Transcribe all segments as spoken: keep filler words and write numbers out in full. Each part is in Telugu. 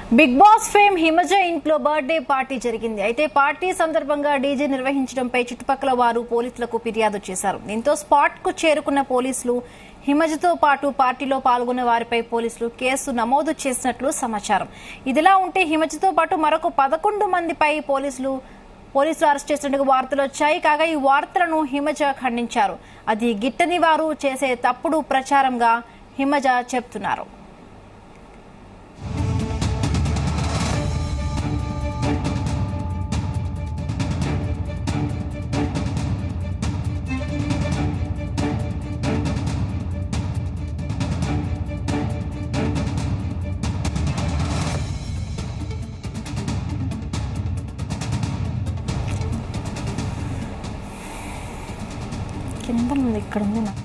బిగ్ బాస్ ఫేమ్ హిమజ ఇంట్లో బర్త్డే పార్టీ జరిగింది. అయితే పార్టీ సందర్భంగా డీజే నిర్వహించడంపై చుట్టుపక్కల వారు పోలీసులకు ఫిర్యాదు చేశారు. దీంతో స్పాట్ కు చేరుకున్న పోలీసులు హిమజతో పాటు పార్టీలో పాల్గొన్న వారిపై పోలీసులు కేసు నమోదు చేసినట్లు సమాచారం. ఇదిలా ఉంటే హిమజతో పాటు మరొక పదకొండు మందిపై పోలీసులు పోలీసులు అరెస్ట్ చేసినట్టుగా వార్తలు వచ్చాయి. కాగా ఈ వార్తలను హిమజ ఖండించారు. అది గిట్టని వారు చేసే తప్పుడు ప్రచారంగా హిమజ చెప్తున్నారు. కింద ఉంది, ఇక్కడ ఉంది నా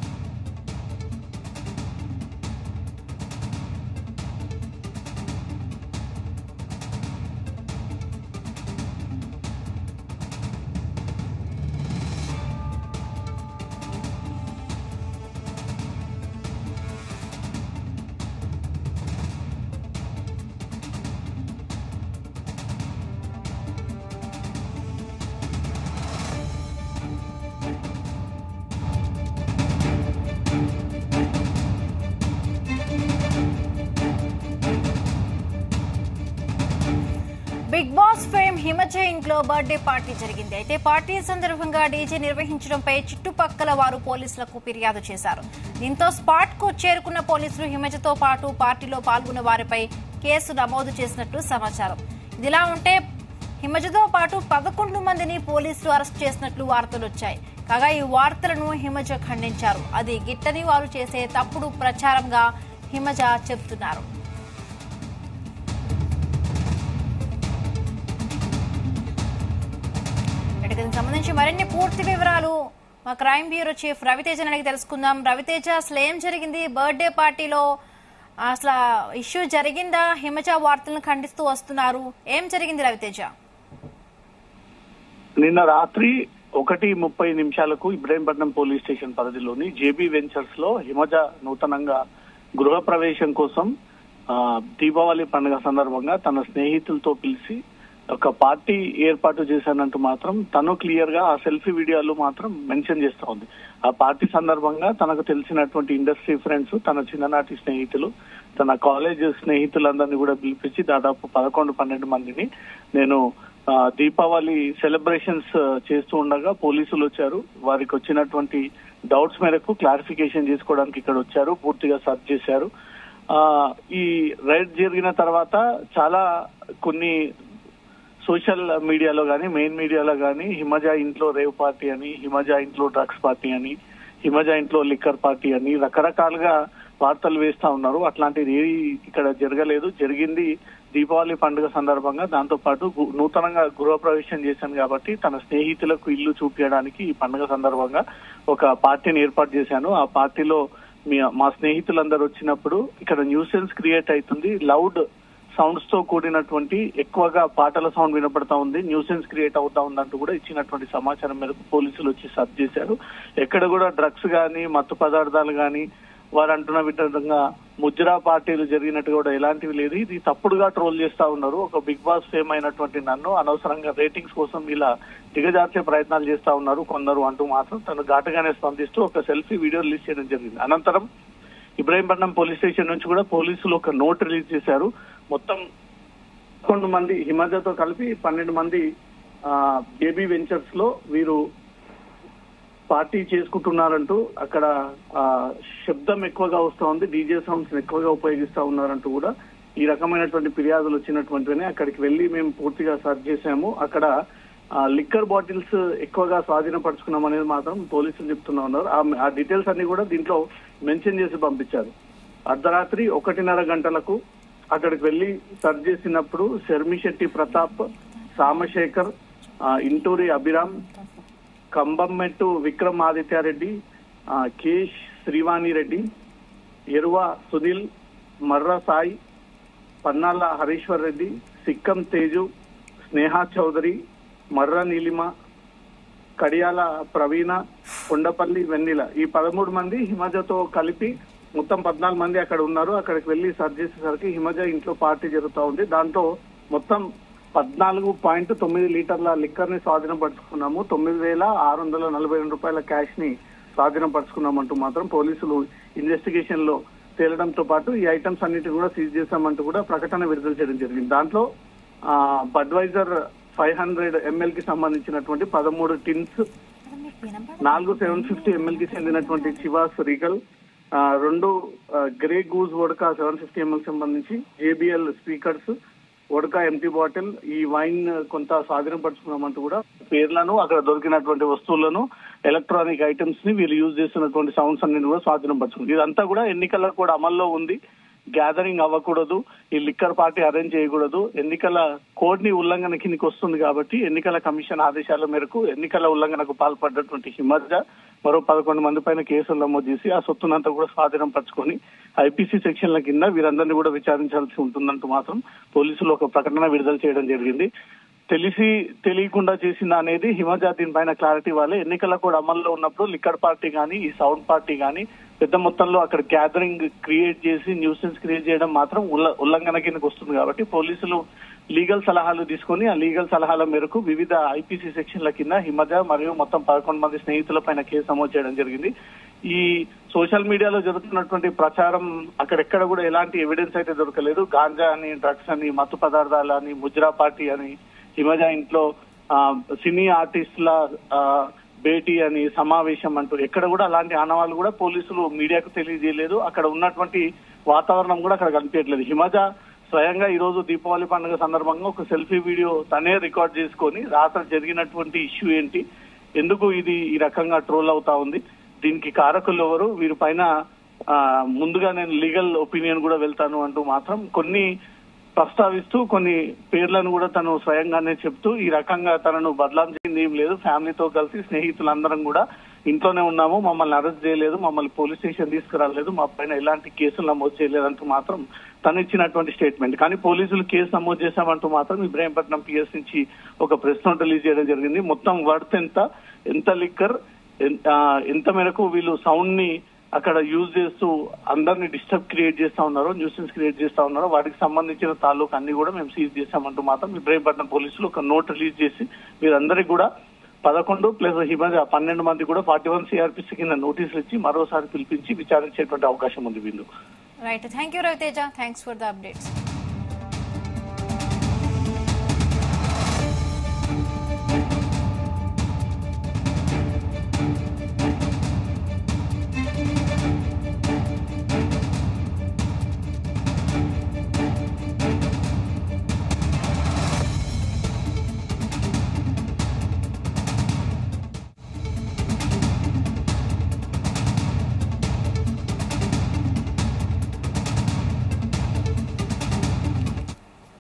బిగ్ బాస్ ఫేమ్ హిమజ ఇంట్లో బర్త్డే పార్టీ జరిగింది. అయితే పార్టీ సందర్భంగా డీజే నిర్వహించడంపై చుట్టుపక్కల వారు పోలీసులకు ఫిర్యాదు చేశారు. దీంతో స్పాట్ కు చేరుకున్న పోలీసులు హిమజతో పాటు పార్టీలో పాల్గొన్న వారిపై కేసు నమోదు చేసినట్లు సమాచారం. ఇదిలా ఉంటే హిమజతో పాటు పదకొండు మందిని పోలీసులు అరెస్ట్ చేసినట్లు వార్తలు వచ్చాయి. కాగా ఈ వార్తలను హిమజ ఖండించారు. అది గిట్టని వారు చేసే తప్పుడు ప్రచారంగా హిమజ చెబుతున్నారు. దీనికి సంబంధించి మరిన్ని పూర్తి వివరాలు మా క్రైమ్ బ్యూరో చీఫ్ రవితేజ అడిగి తెలుసుకుందాం. రవితేజ, అసలు ఏం జరిగింది బర్త్డే పార్టీలో? అసలు ఇష్యూ జరిగిందా? హిమజ వార్తలను ఖండిస్తూ వస్తున్నారు, ఏం జరిగింది రవితేజ? నిన్న రాత్రి ఒకటి ముప్పై నిమిషాలకు ఇబ్రాహీంపట్నం పోలీస్ స్టేషన్ పరిధిలోని జేబీ వెంచర్స్ లో హిమజ నూతనంగా గృహ ప్రవేశం కోసం దీపావళి పండుగ సందర్భంగా తన స్నేహితులతో పిలిచి ఒక పార్టీ ఏర్పాటు చేశానంటూ మాత్రం తను క్లియర్ గా ఆ సెల్ఫీ వీడియోలు మాత్రం మెన్షన్ చేస్తా ఉంది. ఆ పార్టీ సందర్భంగా తనకు తెలిసినటువంటి ఇండస్ట్రీ ఫ్రెండ్స్, తన చిన్ననాటి స్నేహితులు, తన కాలేజ్ స్నేహితులందరినీ కూడా పిలిపించి దాదాపు పదకొండు పన్నెండు మందిని నేను దీపావళి సెలబ్రేషన్స్ చేస్తూ ఉండగా పోలీసులు వచ్చారు. వారికి వచ్చినటువంటి డౌట్స్ మేరకు క్లారిఫికేషన్ చేసుకోవడానికి ఇక్కడ వచ్చారు. పూర్తిగా సర్చ్ చేశారు. ఆ ఈ రైడ్ జరిగిన తర్వాత చాలా కొన్ని సోషల్ మీడియాలో కానీ మెయిన్ మీడియాలో కానీ హిమజ ఇంట్లో రేవ్ పార్టీ అని, హిమజ ఇంట్లో డ్రగ్స్ పార్టీ అని, హిమజ ఇంట్లో లిక్కర్ పార్టీ అని రకరకాలుగా వార్తలు వేస్తా ఉన్నారు. అట్లాంటిది ఏది ఇక్కడ జరగలేదు. జరిగింది దీపావళి పండుగ సందర్భంగా. దాంతో పాటు నూతనంగా గృహప్రవేశం చేశాను కాబట్టి తన స్నేహితులకు ఇల్లు చూపించడానికి ఈ పండుగ సందర్భంగా ఒక పార్టీని ఏర్పాటు చేశాను. ఆ పార్టీలో మా స్నేహితులందరూ వచ్చినప్పుడు ఇక్కడ న్యూసెన్స్ క్రియేట్ అవుతుంది, లౌడ్ సౌండ్స్ తో కూడినటువంటి ఎక్కువగా పాటల సౌండ్ వినపడతా ఉంది, న్యూసెన్స్ క్రియేట్ అవుతా ఉందంటూ కూడా ఇచ్చినటువంటి సమాచారం మేరకు పోలీసులు వచ్చి సర్చ్ చేశారు. ఎక్కడ కూడా డ్రగ్స్ గానీ మత్తు పదార్థాలు గానీ వారు అంటున్న విధంగా ముజ్రా పార్టీలు జరిగినట్టు కూడా ఎలాంటివి లేదు. ఇది తప్పుడుగా ట్రోల్ చేస్తా ఉన్నారు. ఒక బిగ్ బాస్ ఫేమ్ అయినటువంటి నన్ను అనవసరంగా రేటింగ్స్ కోసం ఇలా దిగజార్చే ప్రయత్నాలు చేస్తా ఉన్నారు కొందరు అంటూ మాత్రం తను ఘాటుగానే స్పందిస్తూ ఒక సెల్ఫీ వీడియో రిలీజ్ చేయడం జరిగింది. అనంతరం ఇబ్రాహీంపట్నం పోలీస్ స్టేషన్ నుంచి కూడా పోలీసులు ఒక నోట్ రిలీజ్ చేశారు. మొత్తం పదకొండు మంది హిమజతో కలిపి పన్నెండు మంది జేబీ వెంచర్స్ లో వీరు పార్టీ చేసుకుంటున్నారంటూ అక్కడ శబ్దం ఎక్కువగా వస్తా ఉంది, డీజే సౌండ్స్ ఎక్కువగా ఉపయోగిస్తా ఉన్నారంటూ కూడా ఈ రకమైనటువంటి ఫిర్యాదులు వచ్చినటువంటివనే అక్కడికి వెళ్లి మేము పూర్తిగా సర్చ్ చేశాము. అక్కడ లిక్కర్ బాటిల్స్ ఎక్కువగా స్వాధీనపరుచుకున్నాం అనేది మాత్రం పోలీసులు చెప్తున్నా ఉన్నారు. ఆ డీటెయిల్స్ అన్ని కూడా దీంట్లో మెన్షన్ చేసి పంపించారు. అర్ధరాత్రి ఒకటిన్నర గంటలకు అక్కడికి వెళ్లి సర్చ్ చేసినప్పుడు శర్మిశెట్టి ప్రతాప్, సామశేఖర్, ఇంటూరి అభిరామ్, కంబంమెట్టు విక్రమ్ ఆదిత్యారెడ్డి, కేష్ శ్రీవాణి రెడ్డి, ఎరువ సునీల్, మర్ర సాయి, పన్నాల హరీశ్వర్ రెడ్డి, సిక్కం తేజు, స్నేహా చౌదరి, మర్ర నీలిమ, కడియాల ప్రవీణ, కొండపల్లి వెన్నెల ఈ పదమూడు మంది హిమజతో కలిపి మొత్తం పద్నాలుగు మంది అక్కడ ఉన్నారు. అక్కడికి వెళ్లి సర్చ్ చేసేసరికి హిమజ ఇంట్లో పార్టీ జరుగుతూ ఉంది. దాంతో మొత్తం పద్నాలుగు పాయింట్ తొమ్మిది లీటర్ల లిక్కర్ ని స్వాధీనం పరుచుకున్నాము. తొమ్మిది వేల ఆరు వందల నలభై రెండు రూపాయల క్యాష్ ని స్వాధీనం పరుచుకున్నామంటూ మాత్రం పోలీసులు ఇన్వెస్టిగేషన్ లో తేలడంతో పాటు ఈ ఐటమ్స్ అన్నిటిని కూడా సీజ్ చేశామంటూ కూడా ప్రకటన విడుదల చేయడం జరిగింది. దాంట్లో బడ్వైజర్ ఫైవ్ హండ్రెడ్ ఎంఎల్ కి సంబంధించినటువంటి పదమూడు టిన్స్, నాలుగు సెవెన్ ఫిఫ్టీ ఎంఎల్ కి చెందినటువంటి చివాస్ రీగల్, రెండు Grey Goose vodka seven fifty ML సంబంధించి, JBL speakers, vodka empty bottle, ఈ వైన్ కొంత స్వాధీనం పరుచుకున్నామంటూ కూడా పేర్లను, అక్కడ దొరికినటువంటి వస్తువులను, ఎలక్ట్రానిక్ ఐటమ్స్ ని వీళ్ళు యూజ్ చేస్తున్నటువంటి సౌండ్స్ అన్ని కూడా స్వాధీనం పరుచుకుంది. ఇదంతా కూడా ఎన్నికల కూడా అమల్లో ఉంది. గ్యాదరింగ్ అవ్వకూడదు, ఈ లిక్కర్ పార్టీ అరేంజ్ చేయకూడదు, ఎన్నికల కోడ్ ని ఉల్లంఘన కిందకి వస్తుంది కాబట్టి ఎన్నికల కమిషన్ ఆదేశాల మేరకు ఎన్నికల ఉల్లంఘనకు పాల్పడ్డటువంటి హిమజ మరో పదకొండు మంది పైన కేసులు నమోదు చేసి ఆ సొత్తునంతా కూడా స్వాధీనం పరుచుకొని ఐపీసీ సెక్షన్ల కింద వీరందరినీ కూడా విచారించాల్సి ఉంటుందంటూ మాత్రం పోలీసులు ఒక ప్రకటన విడుదల చేయడం జరిగింది. తెలిసి తెలియకుండా చేసిందా అనేది హిమజ దీనిపైన క్లారిటీ ఇవ్వాలి. ఎన్నికల కూడా అమల్లో ఉన్నప్పుడు లిక్కర్ పార్టీ కానీ ఈ సౌండ్ పార్టీ కానీ పెద్ద మొత్తంలో అక్కడ గ్యాదరింగ్ క్రియేట్ చేసి న్యూసెన్స్ క్రియేట్ చేయడం మాత్రం ఉల్లంఘన కిందకు వస్తుంది కాబట్టి పోలీసులు లీగల్ సలహాలు తీసుకుని ఆ లీగల్ సలహాల మేరకు వివిధ ఐపీసీ సెక్షన్ల కింద హిమజ మరియు మొత్తం పదకొండు మంది స్నేహితుల పైన కేసు నమోదు చేయడం జరిగింది. ఈ సోషల్ మీడియాలో జరుగుతున్నటువంటి ప్రచారం అక్కడెక్కడ కూడా ఎలాంటి ఎవిడెన్స్ అయితే దొరకలేదు. గాంజా అని, డ్రగ్స్ అని, మత్తు పదార్థాలు అని, ముజ్రా పార్టీ అని, హిమజ ఇంట్లో సినీ ఆర్టిస్టుల భేటీ అని, సమావేశం అంటూ ఎక్కడ కూడా అలాంటి ఆనవాళ్ళు కూడా పోలీసులు మీడియాకు తెలియజేయలేదు. అక్కడ ఉన్నటువంటి వాతావరణం కూడా అక్కడ కనిపించట్లేదు. హిమజ స్వయంగా ఈ రోజు దీపావళి పండుగ సందర్భంగా ఒక సెల్ఫీ వీడియో తనే రికార్డ్ చేసుకొని రాత్రి జరిగినటువంటి ఇష్యూ ఏంటి, ఎందుకు ఇది ఈ రకంగా ట్రోల్ అవుతా ఉంది, దీనికి కారకులు ఎవరు, వీరి పైన ముందుగా నేను లీగల్ ఒపీనియన్ కూడా వెళ్తాను అంటూ మాత్రం కొన్ని ప్రస్తావిస్తూ కొన్ని పేర్లను కూడా తను స్వయంగానే చెప్తూ ఈ రకంగా తనను బదలాం చేసింది ఏం లేదు, ఫ్యామిలీతో కలిసి స్నేహితులందరం కూడా ఇంట్లోనే ఉన్నాము, మమ్మల్ని అరెస్ట్ చేయలేదు, మమ్మల్ని పోలీస్ స్టేషన్ తీసుకురాలేదు, మా పైన ఎలాంటి కేసులు నమోదు చేయలేదంటూ మాత్రం తను ఇచ్చినటువంటి స్టేట్మెంట్. కానీ పోలీసులు కేసు నమోదు చేశామంటూ మాత్రం ఇబ్రాహీంపట్నం పిఎస్ నుంచి ఒక ప్రెస్ నోట్ రిలీజ్ చేయడం జరిగింది. మొత్తం వర్త్ ఎంత, ఎంత లిక్కర్, ఎంత మేరకు వీళ్ళు సౌండ్ ని అక్కడ యూజ్ చేస్తూ అందరినీ డిస్టర్బ్ క్రియేట్ చేస్తా ఉన్నారో, న్యూసెన్స్ క్రియేట్ చేస్తా ఉన్నారో వాటికి సంబంధించిన తాలూకు అన్ని కూడా మేము సీజ్ చేశామంటూ మాత్రం ఇబ్రాహీంపట్నం పోలీసులు ఒక నోట్ రిలీజ్ చేసి వీరందరికీ కూడా పదకొండు ప్లస్ హిమజ పన్నెండు మంది కూడా ఫార్టీ వన్ సిఆర్పిసి కింద నోటీసులు ఇచ్చి మరోసారి పిలిపించి విచారించేటువంటి అవకాశం ఉంది. Bindu right, thank you Raviteja, thanks for the updates.